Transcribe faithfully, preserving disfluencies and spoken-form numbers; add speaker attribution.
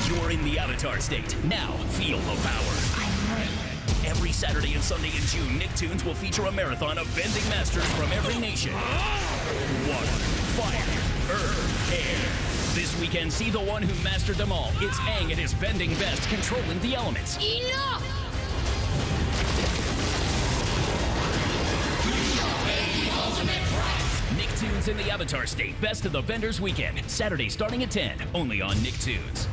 Speaker 1: You're in the Avatar state. Now, feel the power.
Speaker 2: I'm ready.
Speaker 1: Every Saturday and Sunday in June, NickToons will feature a marathon of bending masters from every nation. Water, fire, earth, air. This weekend, see the one who mastered them all. It's Aang at his bending best, controlling the elements.
Speaker 2: Enough!
Speaker 1: NickToons in the Avatar state. Best of the Benders weekend. Saturday starting at ten. Only on NickToons.